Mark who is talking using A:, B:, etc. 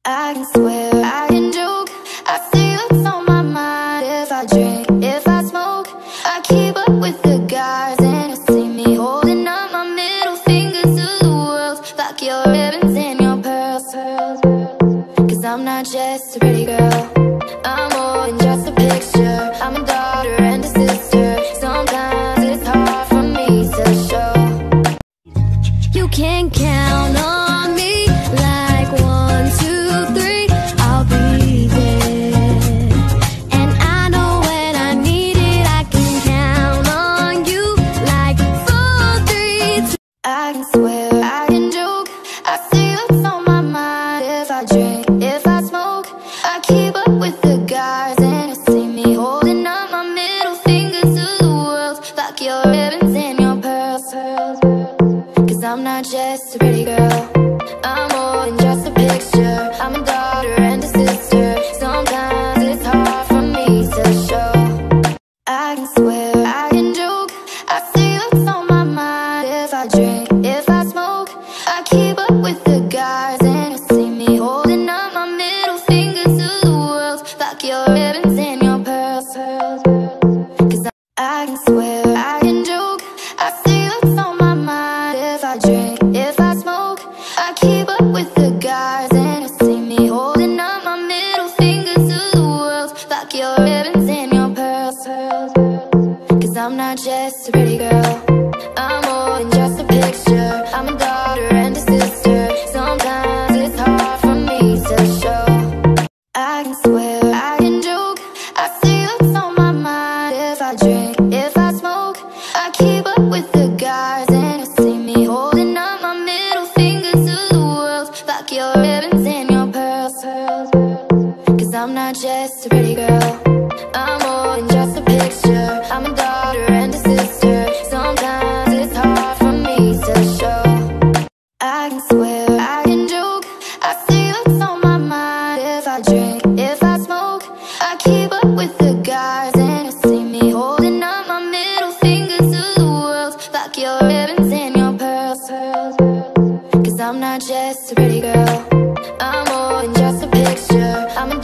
A: I can swear, I can joke. I see what's on my mind. If I drink, if I smoke, I keep up with the guys, and you see me holding up my middle finger to the world. Like your ribbons and your pearls. Cause I'm not just a pretty girl, I'm more than just a picture. I'm a daughter and a sister. Sometimes it's hard for me to show. You can count on me, like 1, 2, 3, I'll be there. And I know when I need it, I can count on you, like 4, 3, 2. I can swear, I can joke. I see what's on my mind. If I drink, if I smoke, I keep up with the guys, and you see me holding up my middle finger to the world. Like your ribbons and your pearls. Cause I'm not just a pretty girl, I'm more than just a picture. I'm a daughter and a sister. Sometimes it's hard for me to show. I can swear, I can joke. I see what's on my mind. If I drink, if I smoke, I keep up with the guys, and you see me holding up my middle finger to the world. Like your ribbons and your pearls. Cause I can swear, I can joke. I see what's on my mind. If I drink, if I smoke, I keep up with the guys, and you see me holding up my middle finger to the world. Like your ribbons and your pearls. Cause I'm not just a pretty girl, I'm more than just a picture. I'm a daughter and a sister. Sometimes it's hard for me to show. I can swear, I can joke. I see what's on my mind. If I drink, if I smoke, I keep up with the guys, and you see me holding up my middle finger to the world. Like your ribbons and your pearls. Cause I'm not just a pretty girl, I'm more than just a picture. I'm a daughter and a sister. Sometimes it's hard for me to show. I can swear, I can joke. I see what's on my mind. If I drink, if I smoke, I keep up with the guys, and you see me holding up my middle finger to the world. Like your ribbons and your pearls. Cause I'm not just a pretty girl, I'm more than just a picture. I'm a